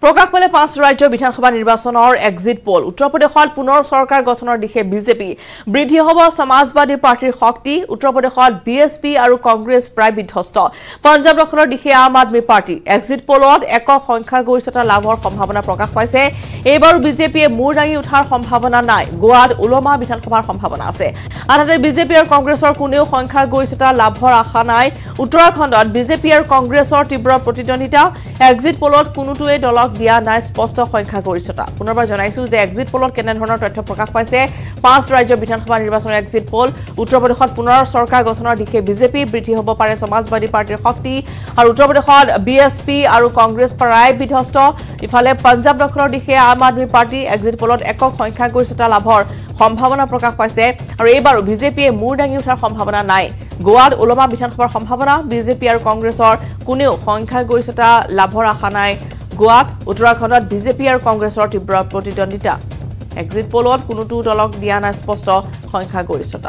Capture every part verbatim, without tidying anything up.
প্ৰকাশ পালে পাঁচ ৰাজ্যৰ বিধানসভা নিৰ্বাচনৰ এক্সিট পোল উত্তৰ প্ৰদেশত পুনৰ চৰকাৰ গঠনৰ দিশে বিজেপি বৃদ্ধি হ'ব সমাজবাদী পাৰ্টিৰ শক্তি উত্তৰ প্ৰদেশত বিএছপি আৰু কংগ্ৰেছ প্ৰায় বিধ্বস্ত পঞ্জাব দখলৰ দিশে আম আদমি পাৰ্টি এক্সিট পোলত একক সংখ্যাগৰিষ্ঠতা লাভৰ সম্ভাৱনা প্ৰকাশ পাইছে এইবাৰ বিজেপিয়ে মূৰ দাঙি উঠাৰ সম্ভাৱনা নাই গোৱাত উলমা বিধানসভাৰ সম্ভাৱনা আছে আনহাতে বিজেপি আৰু কংগ্ৰেছৰ কোনেও সংখ্যাগৰিষ্ঠতা লাভৰ আশা নাই উত্তৰাখণ্ডত বিজেপি আৰু কংগ্ৰেছৰ তীব্ৰ প্ৰতিদ্বন্দ্বিতা এক্সিট পোলত কোনোটোৱে দলক দিয়া নাই স্পষ্ট সংখ্যাগৰিষ্ঠতা পুনৰবাৰ জনাইছো যে এক্সিট পোলত কেনে ধৰণৰ তথ্য প্ৰকাশ পাইছে পাঁচ ৰাজ্যৰ বিধানসভা নিৰ্বাচনৰ এক্সিট পোল উত্তৰ প্ৰদেশত পুনৰ চৰকাৰ গঠনৰ দিশে বিজেপি বৃদ্ধি হ'ব পাৰে সমাজবাদী পাৰ্টিৰ শক্তি আৰু উত্তৰ প্ৰদেশত বিএছপি আৰু কংগ্ৰেছ প্ৰায় বিধ্বস্ত ইফালে পঞ্জাব দখলৰ দিশে আম আদমি পাৰ্টি এক্সিট পোলত একক সংখ্যাগৰিষ্ঠতা লাভৰ সম্ভাৱনা প্ৰকাশ পাইছে আৰু এইবাৰ বিজেপিয়ে মূৰ দাঙি উঠাৰ সম্ভাৱনা নাই গোৱাত উলমা বিধানসভাৰ সম্ভাৱনা বিজেপি আৰু কংগ্ৰেছৰ কোনেও সংখ্যাগৰিষ্ঠতা লাভৰ আশা নাই গোৱাত উত্তৰাখণ্ডত বিজেপি আৰু কংগ্ৰেছৰ তীব্ৰ প্ৰতিদ্বন্দ্বিতা এক্সিট পোলত কোনোটো দলক দিয়া নাই স্পষ্ট সংখ্যাগৰিষ্ঠতা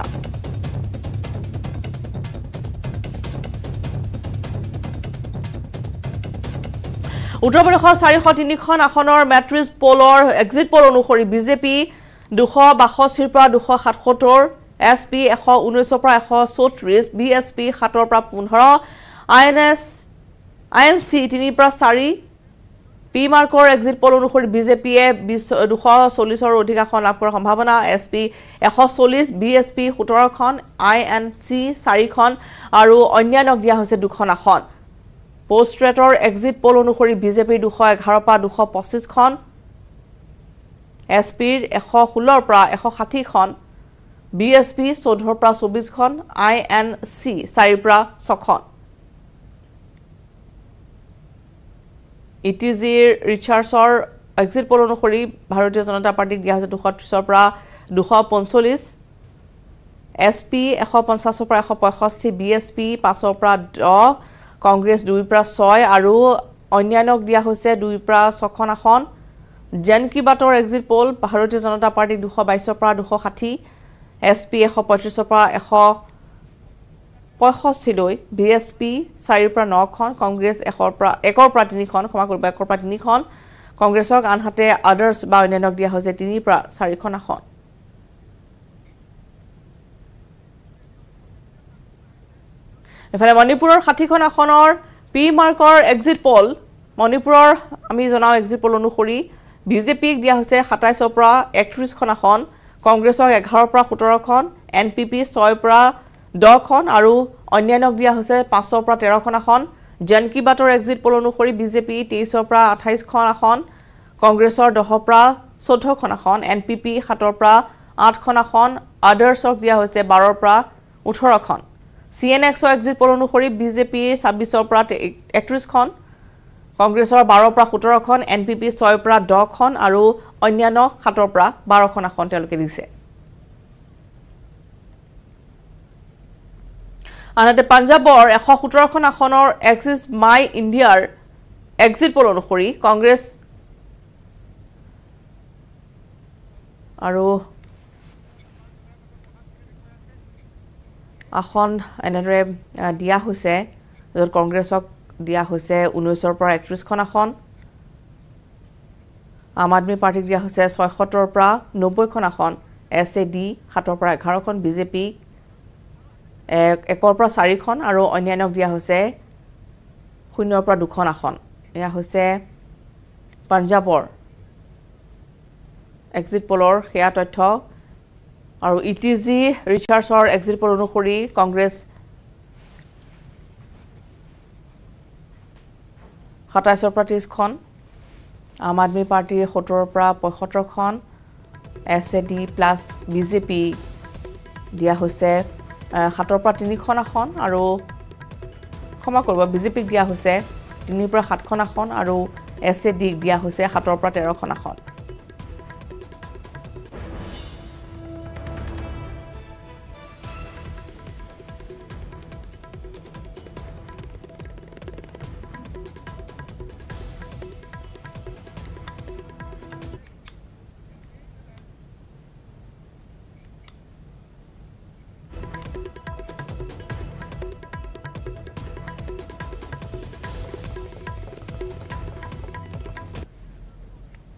উত্তৰ প্ৰদেশৰ চাৰিশ তিনিখন আসনৰ মেট্ৰিক্স পোলৰ এক্সিট পোল অনুসৰি বিজেপি দুশ বাষষ্ঠিৰ পৰা দুশ সাতসত্তৰ এছপি এশ ঊনৈশৰ পৰা এশ চৌত্ৰিশ বিএছপি সাতৰ পৰা পোন্ধৰ আইএনএছ আইএনচি তিনিৰ পৰা চাৰি পি মাৰ্কৰ এক্সিট পোল অনুসৰি বিজেপিয়ে দুশ চল্লিছৰ অধিক আসন লাভ কৰাৰ সম্ভাৱনা এছপি এশ চল্লিছ বিএছপি সোতৰখন আইএনচি চাৰিখন আৰু অন্যান্যক দিয়া হৈছে দুখন আসন পোষ্ট ৰেটৰ এক্সিট পোল অনুসৰি বিজেপিৰ দুশ এঘাৰৰ পৰা দুশ পঁচিছখন এছপিৰ এশ ষোল্লৰ পৰা এশ ষাঠিখন বিএছপি চৈধ্যৰ পৰা চৌবিছখন আইএনচি চাৰিৰ পৰা ছখন ইটিজিৰ ৰিচাৰ্ছৰ এক্সিট পোল অনুসৰি ভাৰতীয় জনতা পাৰ্টিক দিয়া হৈছে দুশ ত্ৰিছৰ পৰা দুশ পঞ্চল্লিছ এছপি এশ পঞ্চাছৰ পৰা এশ পঁয়ষষ্ঠি বিএছপি পাঁচৰ পৰা দহ কংগ্ৰেছ দুইৰ পৰা ছয় আৰু অন্যান্যক দিয়া হৈছে দুইৰ পৰা ছখন আসন জন কি বাতৰ এক্সিট পোল ভাৰতীয় জনতা পাৰ্টিক দুশ বাইছৰ পৰা দুশ ষাঠি এছপি এশ পঁয়ত্ৰিছৰ পৰা এশ পঁয়ষষ্ঠিলৈ বিএছপি চাৰিৰ পৰা নখন কংগ্ৰেছ এশৰ পৰা একৰ পৰা তিনিখন ক্ষমা কৰিব একৰ পৰা তিনিখন কংগ্ৰেছক আনহাতে আদাৰ্ছ বা অন্যান্যক দিয়া হৈছে তিনিৰ পৰা চাৰিখন আসন এফালে মণিপুৰৰ ষাঠিখন আসনৰ পি মাৰ্কৰ এক্সিট পোল মণিপুৰৰ আমি জনাও এক্সিট পোল অনুসৰি বিজেপিক দিয়া হৈছে সাতাইছৰ পৰা একত্ৰিছখন আসন কংগ্ৰেছক এঘাৰৰ পৰা সোতৰখন এন পি পি ছয়ৰ পৰা দহখন আৰু অন্যান্যক দিয়া হৈছে পাঁচৰ পৰা তেৰখন আসন জন কি বাতৰ এক্সিট পোল অনুসৰি বিজেপি তেইছৰ পৰা আঠাইছখন আসন কংগ্ৰেছৰ দহৰ পৰা চৈধ্যখন আসন এন পি পি সাতৰ পৰা আঠখন আসন আদাৰ্ছক দিয়া হৈছে বাৰৰ পৰা ওঠৰখন চি এন এক্সৰ এক্সিট পোল অনুসৰি বিজেপি ছাব্বিছৰ পৰা একত্ৰিছখন কংগ্ৰেছৰ বাৰৰ পৰা সোতৰখন এন পি পি ছয়ৰ পৰা দহখন আৰু অন্যান্য সাতৰ পৰা বাৰখন আসন তেওঁলোকে দিছে আনহাতে পঞ্জাবৰ এশ সোতৰখন আসনৰ এক্সিছ মাই ইণ্ডিয়াৰ এক্সিট পোল অনুসৰি কংগ্ৰেছ আৰু আসন এনেদৰে দিয়া হৈছে য'ত কংগ্ৰেছক দিয়া হৈছে ঊনৈছৰ পৰা একত্ৰিছখন আসন আম আদমি পাৰ্টিক দিয়া হৈছে ছয়সত্তৰ পৰা নব্বৈখন আসন এছ এ ডি সাতৰ পৰা এঘাৰখন বিজেপি একৰ পৰা চাৰিখন আৰু অন্যান্যক দিয়া হৈছে শূন্যৰ পৰা দুখন আসন এয়া হৈছে পঞ্জাবৰ এক্সিট পোলৰ সেয়া তথ্য আৰু ইটিজি ৰিচাৰ্ছৰ এক্সিট পোল অনুসৰি কংগ্ৰেছ সাতাইছৰ পৰা ত্ৰিছখন আম আদমি পাৰ্টিৰ সত্তৰৰ পৰা পঁয়সত্তৰখন S A D plus BJP দিয়া হৈছে সাতৰ পৰা তিনিখন আসন আৰু ক্ষমা কৰিব বিজেপিক দিয়া হৈছে তিনিৰ পৰা সাতখন আসন আৰু এছ এ ডিক দিয়া হৈছে সাতৰ পৰা তেৰখন আসন